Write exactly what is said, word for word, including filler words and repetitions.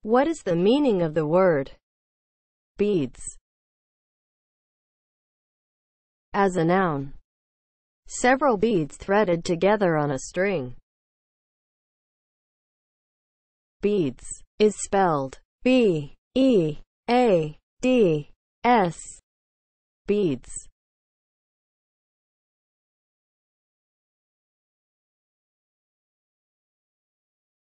What is the meaning of the word beads? As a noun, several beads threaded together on a string. Beads is spelled B E A D S. Beads.